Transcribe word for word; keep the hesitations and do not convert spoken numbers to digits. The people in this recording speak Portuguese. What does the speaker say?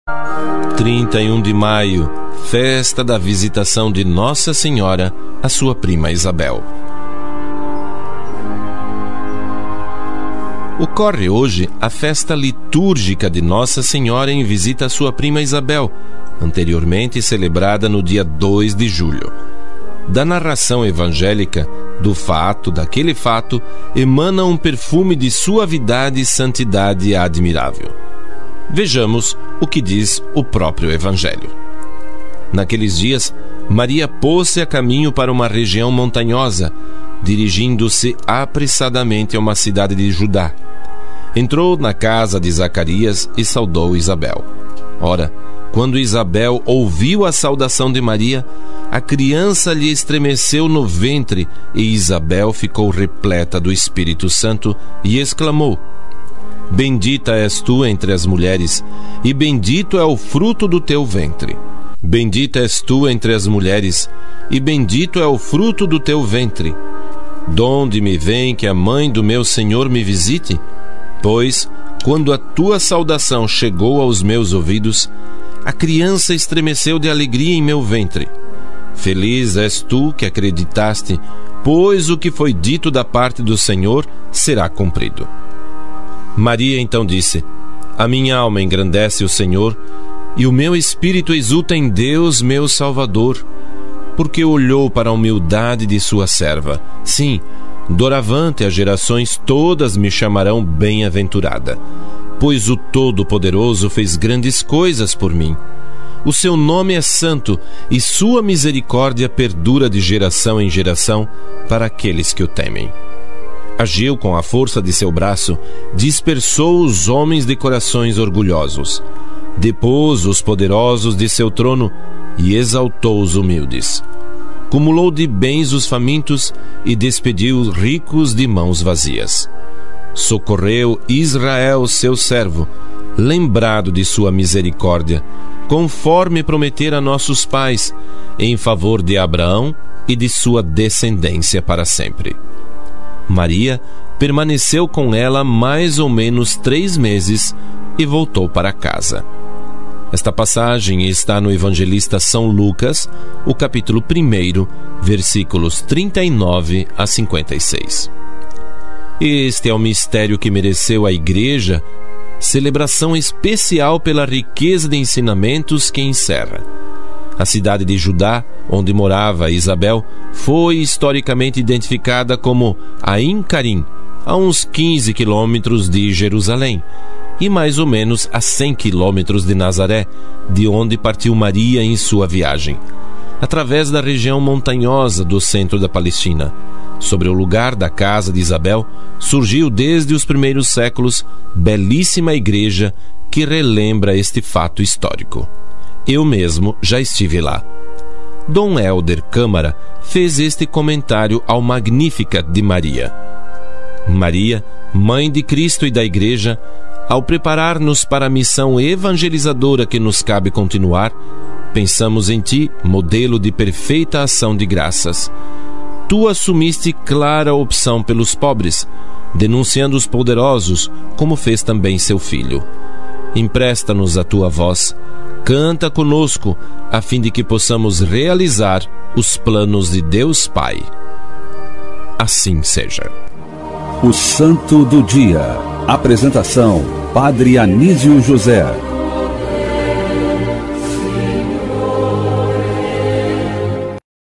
trinta e um de maio, festa da visitação de Nossa Senhora à sua prima Isabel. Ocorre hoje a festa litúrgica de Nossa Senhora em visita à sua prima Isabel, anteriormente celebrada no dia dois de julho. Da narração evangélica, do fato, daquele fato, emana um perfume de suavidade e santidade admirável. Vejamos o que diz o próprio Evangelho. Naqueles dias, Maria pôs-se a caminho para uma região montanhosa, dirigindo-se apressadamente a uma cidade de Judá. Entrou na casa de Zacarias e saudou Isabel. Ora, quando Isabel ouviu a saudação de Maria, a criança lhe estremeceu no ventre e Isabel ficou repleta do Espírito Santo e exclamou: Bendita és tu entre as mulheres, e bendito é o fruto do teu ventre. Bendita és tu entre as mulheres, e bendito é o fruto do teu ventre. Donde me vem que a mãe do meu Senhor me visite? Pois, quando a tua saudação chegou aos meus ouvidos, a criança estremeceu de alegria em meu ventre. Feliz és tu que acreditaste, pois o que foi dito da parte do Senhor será cumprido. Maria então disse: A minha alma engrandece o Senhor, e o meu espírito exulta em Deus, meu Salvador, porque olhou para a humildade de sua serva. Sim, doravante as gerações todas me chamarão bem-aventurada, pois o Todo-Poderoso fez grandes coisas por mim. O seu nome é santo, e sua misericórdia perdura de geração em geração para aqueles que o temem. Agiu com a força de seu braço, dispersou os homens de corações orgulhosos, depôs os poderosos de seu trono e exaltou os humildes. Cumulou de bens os famintos e despediu os ricos de mãos vazias. Socorreu Israel, seu servo, lembrado de sua misericórdia, conforme prometera a nossos pais, em favor de Abraão e de sua descendência para sempre. Maria permaneceu com ela mais ou menos três meses e voltou para casa. Esta passagem está no Evangelista São Lucas, o capítulo primeiro, versículos trinta e nove a cinquenta e seis. Este é o mistério que mereceu a Igreja celebração especial pela riqueza de ensinamentos que encerra. A cidade de Judá, onde morava Isabel, foi historicamente identificada como Ain Carim, a uns quinze quilômetros de Jerusalém, e mais ou menos a cem quilômetros de Nazaré, de onde partiu Maria em sua viagem, através da região montanhosa do centro da Palestina. Sobre o lugar da casa de Isabel, surgiu desde os primeiros séculos belíssima igreja que relembra este fato histórico. Eu mesmo já estive lá. Dom Helder Câmara fez este comentário ao Magnificat de Maria. Maria, Mãe de Cristo e da Igreja, ao preparar-nos para a missão evangelizadora que nos cabe continuar, pensamos em ti, modelo de perfeita ação de graças. Tu assumiste clara opção pelos pobres, denunciando os poderosos, como fez também seu filho. Empresta-nos a tua voz, canta conosco, a fim de que possamos realizar os planos de Deus Pai. Assim seja. O Santo do Dia. Apresentação: Padre Anísio José.